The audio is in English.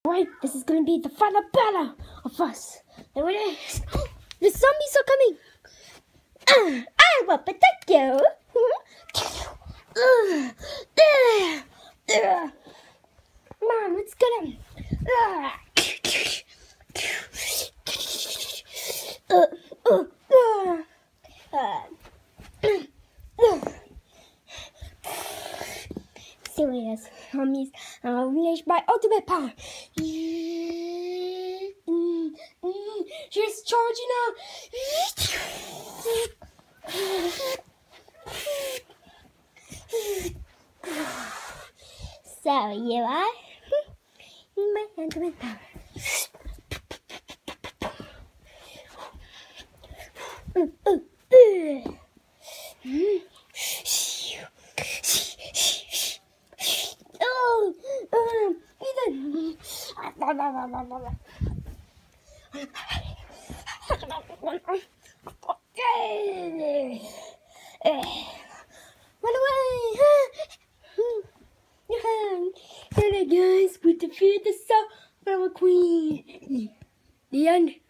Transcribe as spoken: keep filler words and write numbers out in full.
Alright, this is gonna be the final battle of us. There it is. The zombies are coming. Uh, I will protect you. uh, uh, uh. Mom, let's get him. Uh, uh, uh, uh, uh, uh. Serious zombies are unleashed by ultimate power. She's charging up. So you are my ultimate power. Uh, uh, uh. Mm. Oh, um, Ethan. Run away! Hello, guys. We defeated the Soul Queen. The end.